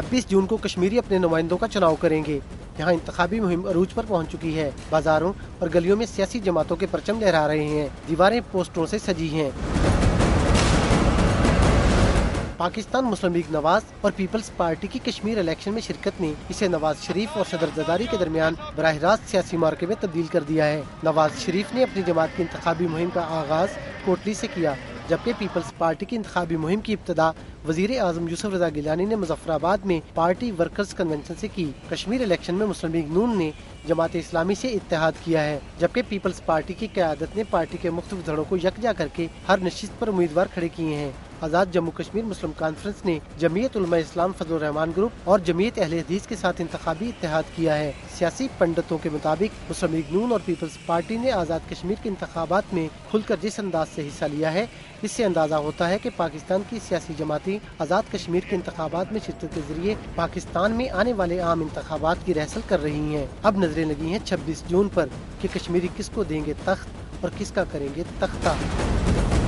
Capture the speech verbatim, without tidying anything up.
छब्बीस जून को कश्मीरी अपने नुमाइंदों का चुनाव करेंगे। यहाँ इंतखाबी मुहिम अरूज पर पहुँच चुकी है। बाजारों और गलियों में सियासी जमातों के परचम लहरा रहे हैं। दीवारें पोस्टरों से सजी हैं। पाकिस्तान मुस्लिम लीग नवाज और पीपल्स पार्टी की कश्मीर इलेक्शन में शिरकत ने इसे नवाज शरीफ और सदर जरदारी के दरमियान बराह रास्त सियासी मार्के में तब्दील कर दिया है। नवाज शरीफ ने अपनी जमात की इंतखाबी मुहिम का आगाज कोटली से किया, जबकि पीपल्स पार्टी की इंतखाबी मुहिम की इब्तदा वजीर आजम यूसुफ रजा गिलानी ने मुजफ्फराबाद में पार्टी वर्कर्स कन्वेंशन से की। कश्मीर इलेक्शन में मुस्लिम लीग नून ने जमात इस्लामी से इत्तेहाद किया है, जबकि पीपल्स पार्टी की क़यादत ने पार्टी के मुख्तलिफ धड़ों को यकजा करके हर नशिस्त पर उम्मीदवार खड़े किए हैं। आज़ाद जम्मू कश्मीर मुस्लिम कॉन्फ्रेंस ने जमीयत उलमा इस्लाम फजल रहमान ग्रुप और जमीयत अहले हदीस के साथ इंतखाबी इत्तेहाद किया है। सियासी पंडितों के मुताबिक मुस्लिम लीग नून और पीपल्स पार्टी ने आज़ाद कश्मीर के इंतखाबात में खुलकर जिस अंदाज से हिस्सा लिया है, इससे अंदाजा होता है कि पाकिस्तान की सियासी जमातें आज़ाद कश्मीर के इंतखाबात में शिरकत के जरिए पाकिस्तान में आने वाले आम इंतखाबात की रहसल कर रही हैं। अब नजरें लगी हैं छब्बीस जून पर कि कश्मीरी किसको देंगे तख्त और किसका करेंगे तख्ता।